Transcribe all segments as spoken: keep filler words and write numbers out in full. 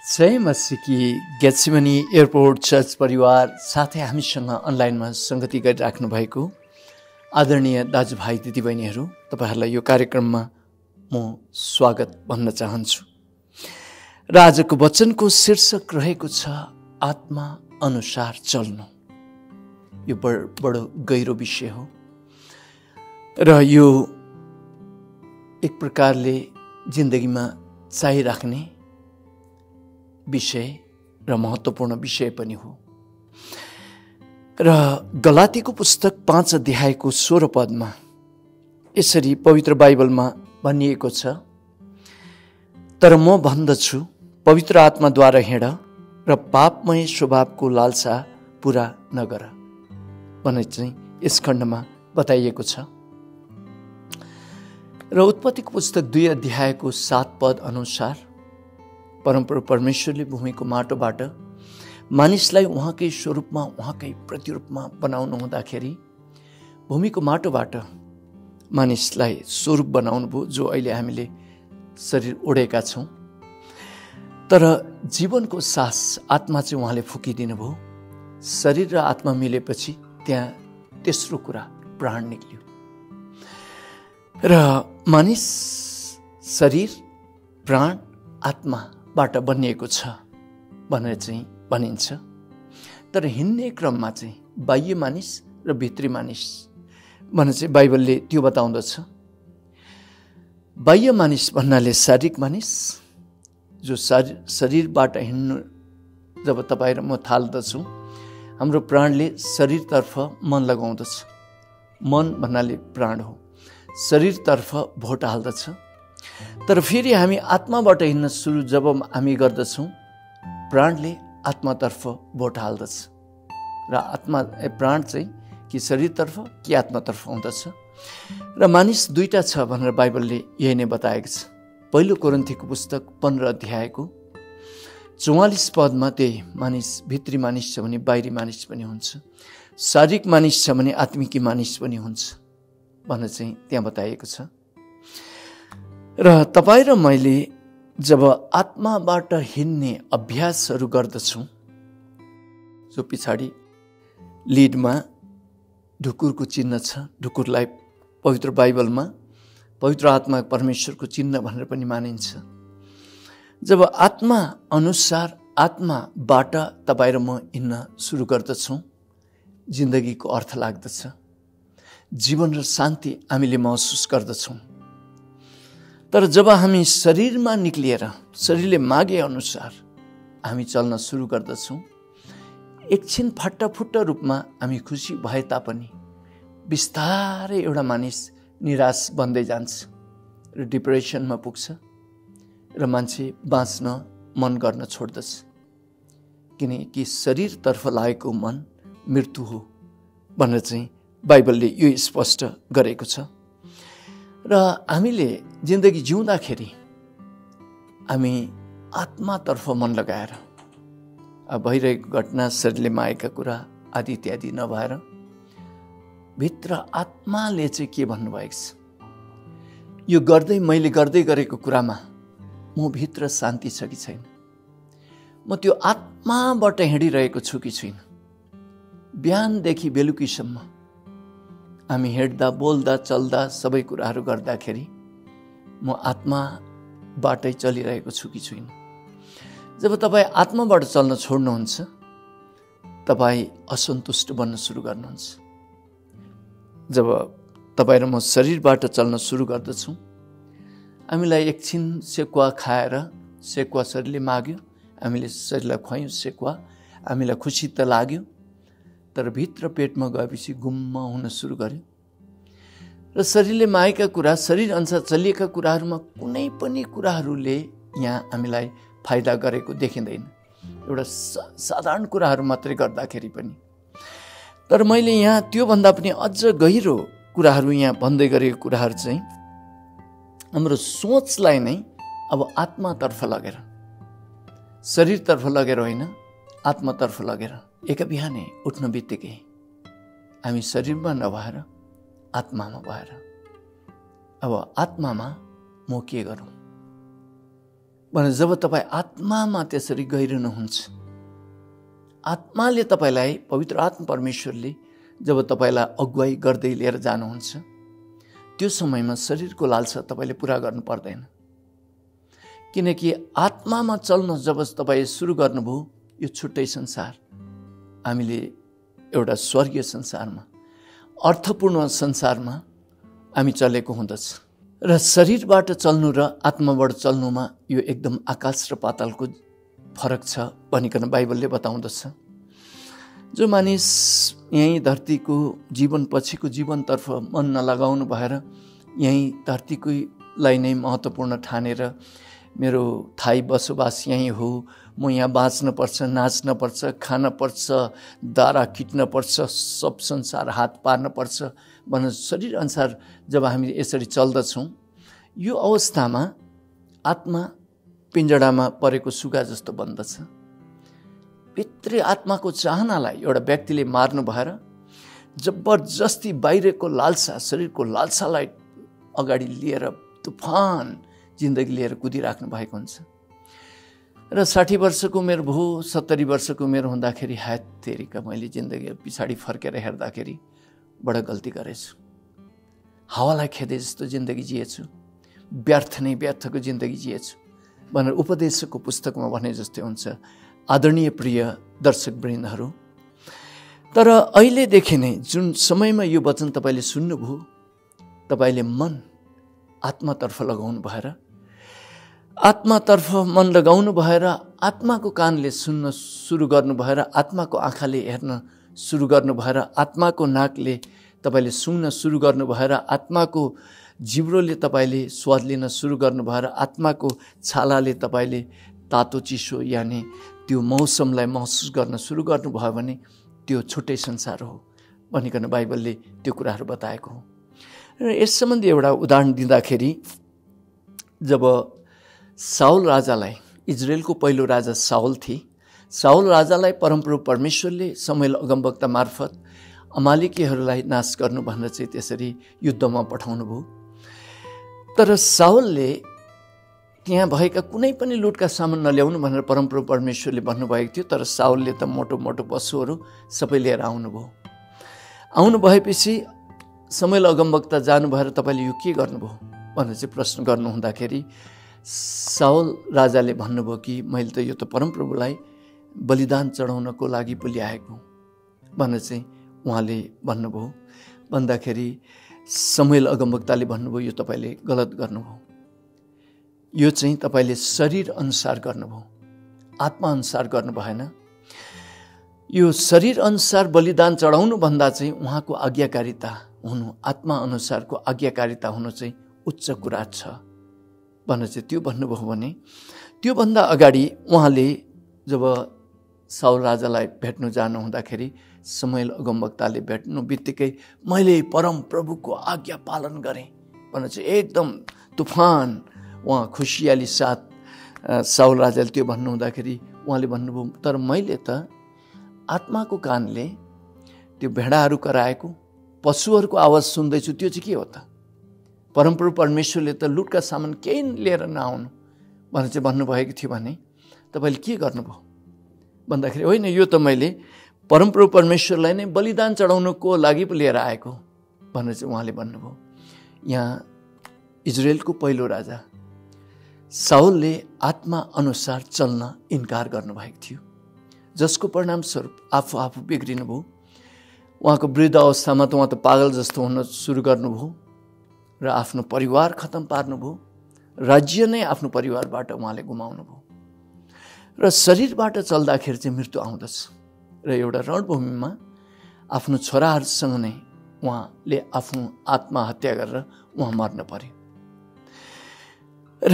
जय मसीकी Gethsemane airport church परिवार साथै हामीसँग अनलाइनमा संगति गरिराख्नु भएको आदरणीय दाजुभाइ दिदीबहिनीहरू, तपाईहरूलाई यो कार्यक्रममा म स्वागत भन्न चाहन्छु। र आजको वचनको शीर्षक रहेको छ आत्मा अनुसार चल्नु। यो बडो गहिरो विषय हो र यो एक प्रकारले जिन्दगीमा चाहिराख्ने विषय र महत्त्वपूर्ण विषय पनि हो। र गलातीको पुस्तक पाँच अध्यायको सोह्र पदमा यसरी पवित्र बाइबलमा भनिएको छ, तर म भन्दछु पवित्र आत्माद्वारा हिँड र पापमय स्वभावको लालसा पुरा नगर भन्ने चाहिँ यस खण्डमा बताइएको छ। र उत्पत्तिको पुस्तक दुई अध्यायको सात पद अनुसार परमप्रभु परमेश्वरले भूमिको माटोबाट मानिसलाई उहाँकै स्वरूपमा उहाँकै प्रतिरूपमा बनाउनु हुँदाखेरि भूमिको माटोबाट मानिसलाई स्वरूप बनाउनु भयो, जो अहिले हामीले शरीर ओढेका छौँ। तर जीवनको सास आत्मा चाहिँ उहाँले फुकिदिनु भयो। शरीर र आत्मा मिलेपछि त्यहाँ तेस्रो कुरा प्राण निक्ल्यो र मानिस शरीर प्राण आत्मा बाट बनिएको छ भनेर चाहिँ भनिन्छ। तर हिँड्ने क्रममा चाहिँ बाह्य मानिस र भित्री मानिस भनेर चाहिँ बाइबलले त्यो बताउँदछ। बाह्य मानिस भन्नाले शारीरिक मानिस, जो शरीर शरीरबाट हिँड्नु जब तपाईँ र म थाल्दछौँ, हाम्रो प्राणले शरीरतर्फ मन लगाउँदछ। मन भन्नाले प्राण हो, शरीरतर्फ भोट हाल्दछ। तर फेरि हामी आत्माबाट हिँड्न सुरु जब हामी गर्दछौँ, प्राणले आत्मातर्फ भोट हाल्दछ र आत्मा प्राण चाहिँ कि शरीरतर्फ कि आत्मातर्फ हुँदछ। र मानिस दुईटा छ भनेर बाइबलले यही नै बताएको छ। पहिलो कोरिन्थीको पुस्तक पन्ध्र अध्यायको चौवालिस पदमा त्यही मानिस भित्री मानिस छ भने बाहिरी मानिस पनि हुन्छ, शारीरिक मानिस छ भने आत्मिकी मानिस पनि हुन्छ भनेर चाहिँ त्यहाँ बताइएको छ। र तपाईँ र मैले जब आत्माबाट हिँड्ने अभ्यासहरू गर्दछौँ, जो पछाडि लिडमा ढुकुरको चिन्ह छ, ढुकुरलाई पवित्र बाइबलमा पवित्र आत्मा परमेश्वरको चिन्ह भनेर पनि मानिन्छ। जब आत्मा अनुसार आत्माबाट तपाईँ र म हिँड्न सुरु गर्दछौँ, जिन्दगीको अर्थ लाग्दछ, जीवन र शान्ति हामीले महसुस गर्दछौँ। तर जब हामी शरीरमा निक्लिएर शरीरले मागे अनुसार हामी चल्न सुरु गर्दछौँ, एकछिन फाटाफुट्ट रूपमा हामी खुसी भए तापनि बिस्तारै एउटा मानिस निराश बन्दै जान्छ र डिप्रेसनमा पुग्छ र मान्छे बाँच्न मन गर्न छोड्दछ, किनकि शरीरतर्फ लागेको मन मृत्यु हो भनेर चाहिँ बाइबलले यो स्पष्ट गरेको छ। र हामीले जिन्दगी जिउँदाखेरि हामी आत्मातर्फ मन लगाएर भइरहेको घटना, शरीरले मागेका कुरा आदि इत्यादि नभएर भित्र आत्माले चाहिँ के भन्नुभएको छ, यो गर्दै मैले गर्दै गरेको कुरामा म भित्र शान्ति छ कि छैन, म त्यो आत्माबाट हिँडिरहेको छु कि छैन। बिहानदेखि बेलुकीसम्म हामी हिँड्दा बोल्दा चल्दा सबै कुराहरू गर्दाखेरि म आत्माबाटै चलिरहेको छु कि छुइनँ। जब तपाईँ आत्माबाट चल्न छोड्नुहुन्छ, तपाईँ असन्तुष्ट बन्न सुरु गर्नुहुन्छ। जब तपाईँ र म शरीरबाट चल्न सुरु गर्दछौँ, हामीलाई एकछिन सेकुवा खाएर, सेकुवा शरीरले माग्यो, हामीले शरीरलाई खुवायौँ सेकुवा, हामीलाई खुसी त लाग्यो, तर भित्र पेटमा गएपछि गुम्म हुन सुरु गर्यो र शरीरले मागेका कुरा, शरीर अनुसार चलिएका कुराहरूमा कुनै पनि कुराहरूले यहाँ हामीलाई फाइदा गरेको देखिँदैन, एउटा साधारण कुराहरू मात्रै गर्दाखेरि पनि। तर मैले यहाँ त्योभन्दा पनि अझ गहिरो कुराहरू यहाँ भन्दै गरेको कुराहरू चाहिँ हाम्रो सोचलाई नै अब आत्मातर्फ लगेर, शरीरतर्फ लगेर होइन, आत्मातर्फ लगेर एक बिहानै उठ्न बित्तिकै हामी शरीरमा नभएर आत्मामा भएर अब आत्मामा म के गरौँ, भने जब तपाईँ आत्मामा त्यसरी गइरहनुहुन्छ, आत्माले तपाईँलाई, पवित्र आत्मा परमेश्वरले जब तपाईँलाई अगुवाई गर्दै लिएर जानुहुन्छ, त्यो समयमा शरीरको लालसा तपाईँले पुरा गर्नु पर्दैन। किनकि आत्मामा चल्न जब तपाईँ सुरु गर्नुभयो, यो छुट्टै संसार, हामीले एउटा स्वर्गीय संसारमा, अर्थपूर्ण संसारमा हामी चलेको हुँदछ। र शरीरबाट चल्नु र आत्माबाट चल्नुमा यो एकदम आकाश र पातालको फरक छ भनिकन बाइबलले बताउँदछ। जो मानिस यहीँ धरतीको जीवन पछिको जीवनतर्फ मन नलगाउनु भएर यहीँ धरतीकोलाई नै महत्त्वपूर्ण ठानेर मेरो थाई बसोबास यहीँ हो, म यहाँ बाँच्नुपर्छ, नाच्नपर्छ, खानपर्छ, दारा किट्नपर्छ, सब संसार हात पार्नपर्छ भनेर शरीर अनुसार जब हामी यसरी चल्दछौँ, यो अवस्थामा आत्मा पिञ्जडामा परेको सुगा जस्तो बन्दछ। भित्री आत्माको चाहनालाई एउटा व्यक्तिले मार्नु भएर जबरजस्ती बाहिरको लालसा, शरीरको लालसालाई अगाडि लिएर तुफान जिन्दगी लिएर कुदिराख्नु भएको हुन्छ। र साठी वर्षको उमेर भयो, सत्तरी वर्षको उमेर हुँदाखेरि हात तेरिका मैले जिन्दगी पछाडि फर्केर हेर्दाखेरि बडा गल्ती गरेछु, हावालाई खेदे जस्तो जिन्दगी जिएछु, व्यर्थ नै व्यर्थको जिन्दगी जिएछु भनेर उपदेशको पुस्तकमा भने जस्तै हुन्छ। आदरणीय प्रिय दर्शकवृन्दहरू, तर अहिलेदेखि नै जुन समयमा यो वचन तपाईँले सुन्नुभयो, तपाईँले मन आत्मातर्फ लगाउनु भएर आत्मातर्फ मन लगाउनु भएर आत्माको कानले सुन्न सुरु गर्नु भएर आत्माको आँखाले हेर्न सुरु गर्नु भएर आत्माको नाकले तपाईँले सुन्न सुरु गर्नु भएर आत्माको जिब्रोले तपाईँले स्वाद लिन सुरु गर्नु भएर आत्माको छालाले तपाईँले तातो चिसो यानि त्यो मौसमलाई महसुस गर्न सुरु गर्नुभयो भने त्यो छुट्टै संसार हो भनिकन बाइबलले त्यो कुराहरू बताएको हो। र यस सम्बन्धी एउटा उदाहरण दिँदाखेरि जब साउल राजालाई, इजरायलको पहिलो राजा साउल थिए, साउल राजालाई परमप्रभु परमेश्वरले शमूएल अगमवक्ता मार्फत अमालेकीहरूलाई नाश गर्नु भनेर चाहिँ त्यसरी युद्धमा पठाउनु भयो। तर साउलले त्यहाँ भएका कुनै पनि लुटका सामान नल्याउनु भनेर परमप्रभु परमेश्वरले भन्नुभएको थियो। तर साउलले त मोटो मोटो पशुहरू सबै लिएर आउनुभयो। आउनु भएपछि शमूएल अगमवक्ता जानु भएर तपाईँले यो के गर्नुभयो भनेर चाहिँ प्रश्न गर्नु हुँदाखेरि साउल राजाले भन्नुभयो कि मैले त यो त परमप्रभुलाई बलिदान चढाउनको लागि पो ल्याएको भनेर चाहिँ उहाँले भन्नुभयो। भन्दाखेरि शमूएल अगमवक्ताले भन्नुभयो यो तपाईँले गलत गर्नुभयो, यो चाहिँ तपाईँले शरीर अनुसार गर्नुभयो, आत्मा अनुसार गर्नु भएन। यो शरीर अनुसार बलिदान चढाउनु भन्दा चाहिँ उहाँको आज्ञाकारिता हुनु, आत्मा अनुसारको आज्ञाकारिता हुनु चाहिँ उच्च कुरा छ भनेर चाहिँ त्यो भन्नुभयो। भने त्योभन्दा अगाडि उहाँले जब साउल राजालाई भेट्नु जानु हुँदाखेरि शमूएल अगमवक्ताले भेट्नु बित्तिकै मैले परम प्रभुको आज्ञा पालन गरेँ भनेर चाहिँ एकदम तुफान उहाँ खुसियाली साथ साउल राजाले त्यो भन्नु हुँदाखेरि उहाँले भन्नुभयो तर मैले त आत्माको कानले त्यो भेडाहरू कराएको पशुहरूको आवाज सुन्दैछु, त्यो चाहिँ के हो त? परमप्रभु परमेश्वरले त लुटका सामान केही लिएर नआउनु भनेर चाहिँ भन्नुभएको थियो भने तपाईँले के गर्नुभयो भन्दाखेरि होइन, यो त मैले परमप्रभु परमेश्वरलाई नै बलिदान चढाउनुको लागि पो लिएर आएको भनेर चाहिँ उहाँले भन्नुभयो। यहाँ इजरायलको पहिलो राजा साउलले आत्मा अनुसार चल्न इन्कार गर्नुभएको थियो, जसको परिणामस्वरूप आफू आफू बिग्रिनु भयो। उहाँको वृद्ध अवस्थामा त उहाँ त पागल जस्तो हुन सुरु गर्नुभयो र आफ्नो परिवार खतम पार्नुभयो, राज्य नै आफ्नो परिवारबाट उहाँले गुमाउनु भयो। र शरीरबाट चल्दाखेरि चाहिँ मृत्यु आउँदछ र एउटा रणभूमिमा आफ्नो छोराहरूसँग नै उहाँले आफ्नो आत्महत्या गरेर उहाँ मर्न पर्यो। र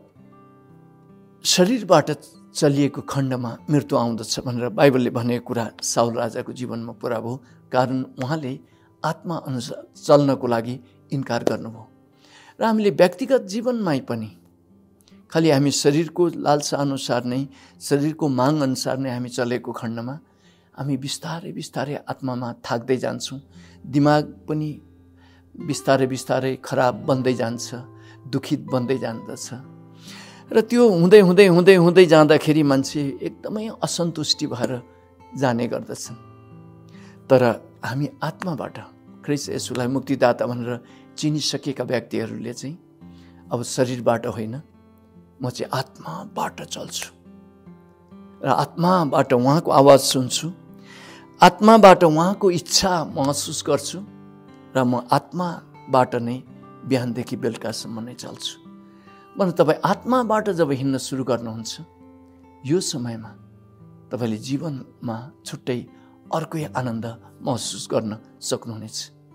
शरीरबाट चलिएको खण्डमा मृत्यु आउँदछ भनेर बाइबलले भनेको कुरा साउल राजाको जीवनमा पुरा भयो, कारण उहाँले आत्मा अनुसार चल्नको लागि इन्कार गर्नुभयो। र हामीले व्यक्तिगत जीवनमै पनि खालि हामी शरीरको लालसा अनुसार नै, शरीरको माग अनुसार नै हामी चलेको खण्डमा हामी बिस्तारै बिस्तारै आत्मामा थाक्दै जान्छौँ, दिमाग पनि बिस्तारै बिस्तारै खराब बन्दै जान्छ, दुखित बन्दै जान्दछ। र त्यो हुँदै हुँदै हुँदै हुँदै जाँदाखेरि मान्छे एकदमै असन्तुष्टि भएर जाने गर्दछन्। तर हामी आत्माबाट ख्रीष्ट येशूलाई मुक्तिदाता भनेर चिनिसकेका व्यक्तिहरूले चाहिँ अब शरीरबाट होइन, म चाहिँ आत्माबाट चल्छु र आत्माबाट उहाँको आवाज सुन्छु, आत्माबाट उहाँको इच्छा महसुस गर्छु र म आत्माबाट नै बिहानदेखि बेलुकासम्म नै चल्छु भने तपाईँ आत्माबाट जब हिँड्न सुरु गर्नुहुन्छ, यो समयमा तपाईँले जीवनमा छुट्टै अर्कै आनन्द महसुस गर्न सक्नुहुनेछ।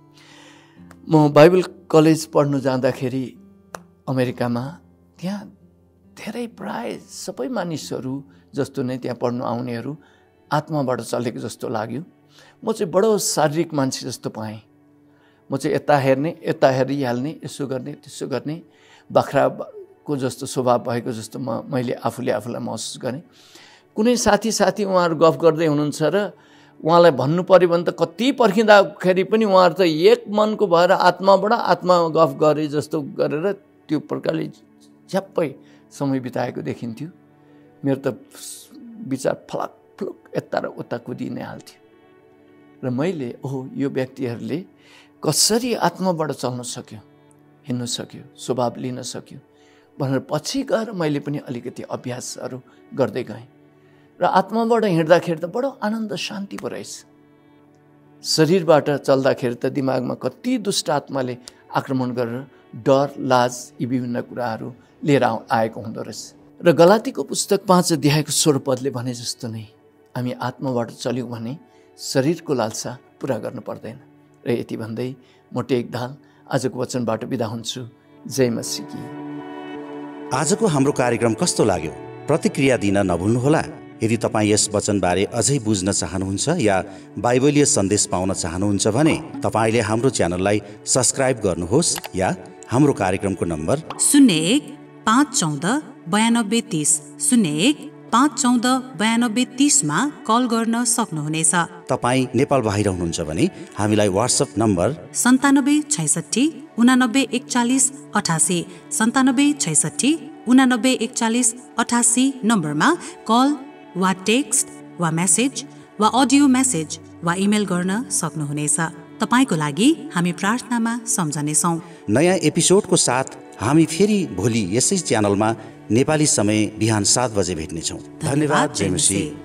म बाइबल कलेज पढ्नु जाँदाखेरि अमेरिकामा, त्यहाँ धेरै प्राय सबै मानिसहरू जस्तो नै त्यहाँ पढ्नु आउनेहरू आत्माबाट चलेको जस्तो लाग्यो। म चाहिँ बडो शारीरिक मान्छे जस्तो पाएँ। म चाहिँ यता हेर्ने, यता हेरिहाल्ने, यसो गर्ने, त्यसो गर्ने, बाख्राको जस्तो स्वभाव भएको जस्तो म मैले आफूले आफूलाई महसुस गरेँ। कुनै साथी साथी उहाँहरू गफ गर्दै हुनुहुन्छ र उहाँलाई भन्नु पऱ्यो भने त कति पर्खिँदाखेरि पनि उहाँहरू त एक मनको भएर आत्माबाट आत्मा गफ गरे जस्तो गरेर त्यो प्रकारले झ्याप्पै समय बिताएको देखिन्थ्यो। मेरो त विचार फलाक फुलुक यता र उता कुदि नै हाल्थ्यो र मैले ओहो यो व्यक्तिहरूले कसरी आत्माबाट चल्न सक्यो, हिँड्न सक्यो, स्वभाव लिन सक्यो भनेर पछि गएर मैले पनि अलिकति अभ्यासहरू गर्दै गएँ र आत्माबाट हिँड्दाखेरि त बडो आनन्द शान्ति पो रहेछ। शरीरबाट चल्दाखेरि त दिमागमा कति दुष्ट आत्माले आक्रमण गरेर डर, लाज यी विभिन्न कुराहरू लिएर आएको हुँदो रहेछ। र गलातीको पुस्तक पाँच अध्यायको सोह्र पदले भने जस्तो नै हामी आत्माबाट चल्यौँ भने शरीरको लालसा पुरा गर्नु पर्दैन। र यति भन्दै म टेक दाल आजको वचनबाट बिदा हुन्छु। जय मसीह की। आजको हाम्रो कार्यक्रम कस्तो लाग्यो? प्रतिक्रिया दिन नभुल्नुहोला। यदि तपाईँ यस वचनबारे अझै बुझ्न चाहनुहुन्छ या बाइबलीय सन्देश पाउन चाहनुहुन्छ भने तपाईँले हाम्रो च्यानललाई सब्सक्राइब गर्नुहोस् या हाम्रो कार्यक्रमको नम्बर शून्य एक पाँच चौध बयानब्बे तिस शून्य एक पाँच चौध बयानब्बे तिसमा कल गर्न सक्नुहुनेछ। तपाईँ नेपाल बाहिर हुनुहुन्छ भने हामीलाई वाट्सएप नम्बर सन्तानब्बे छैसठी उनानब्बे एकचालिस अठासी सन्तानब्बे छैसठी उनानब्बे एकचालिस अठासी नम्बरमा कल वा टेक्स्ट वा मेसेज वा अडियो मेसेज वा इमेल गर्न सक्नुहुनेछ। तपाईँको लागि हामी प्रार्थनामा सम्झनेछौँ। नयाँ एपिसोडको साथ हामी फेरि भोलि यसै च्यानलमा नेपाली समय बिहान सात बजे भेट्नेछौँ। धन्यवाद। जय मसीह।